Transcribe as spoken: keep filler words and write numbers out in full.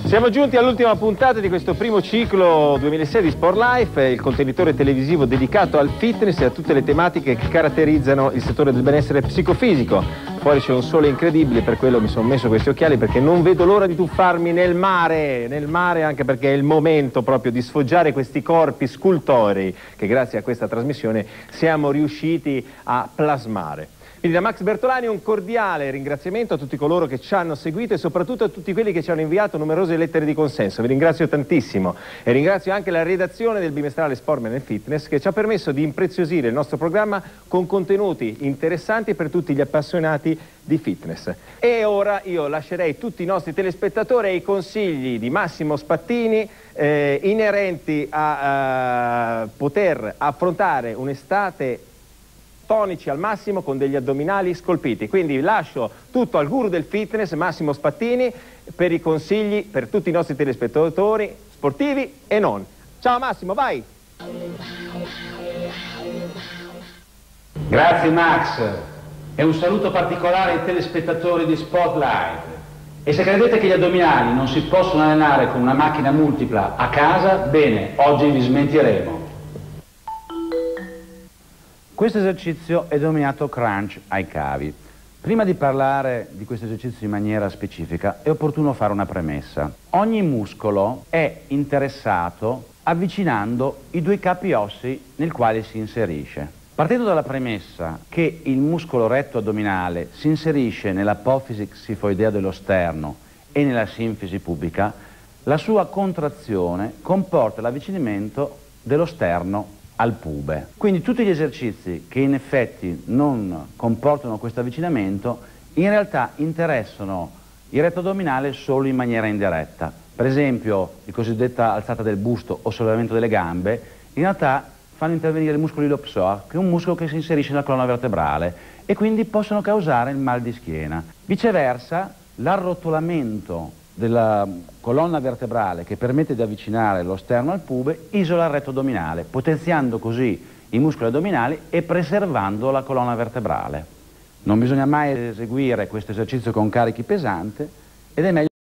Siamo giunti all'ultima puntata di questo primo ciclo duemilasei di Sport Life, il contenitore televisivo dedicato al fitness e a tutte le tematiche che caratterizzano il settore del benessere psicofisico. Fuori c'è un sole incredibile, per quello mi sono messo questi occhiali, perché non vedo l'ora di tuffarmi nel mare, nel mare anche perché è il momento proprio di sfoggiare questi corpi scultorei che grazie a questa trasmissione siamo riusciti a plasmare. Quindi da Max Bertolani un cordiale ringraziamento a tutti coloro che ci hanno seguito e soprattutto a tutti quelli che ci hanno inviato numerose lettere di consenso. Vi ringrazio tantissimo e ringrazio anche la redazione del bimestrale Sportman e Fitness che ci ha permesso di impreziosire il nostro programma con contenuti interessanti per tutti gli appassionati di fitness. E ora io lascerei tutti i nostri telespettatori ai consigli di Massimo Spattini eh, inerenti a uh, poter affrontare un'estate tonici al massimo con degli addominali scolpiti. Quindi lascio tutto al guru del fitness Massimo Spattini per i consigli per tutti i nostri telespettatori sportivi e non. Ciao Massimo, vai! Grazie Max e un saluto particolare ai telespettatori di Spotlight. E se credete che gli addominali non si possono allenare con una macchina multipla a casa, bene, oggi vi smentiremo. Questo esercizio è denominato crunch ai cavi. Prima di parlare di questo esercizio in maniera specifica è opportuno fare una premessa. Ogni muscolo è interessato avvicinando i due capi ossei nel quale si inserisce. Partendo dalla premessa che il muscolo retto addominale si inserisce nell'apofisi xifoidea dello sterno e nella sinfisi pubica, la sua contrazione comporta l'avvicinamento dello sterno al pube. Quindi tutti gli esercizi che in effetti non comportano questo avvicinamento in realtà interessano il retto addominale solo in maniera indiretta. Per esempio il cosiddetta alzata del busto o sollevamento delle gambe in realtà fanno intervenire il muscolo iliopsoas, che è un muscolo che si inserisce nella colonna vertebrale e quindi possono causare il mal di schiena. Viceversa, l'arrotolamento della colonna vertebrale che permette di avvicinare lo sterno al pube isola il retto addominale, potenziando così i muscoli addominali e preservando la colonna vertebrale. Non bisogna mai eseguire questo esercizio con carichi pesanti ed è meglio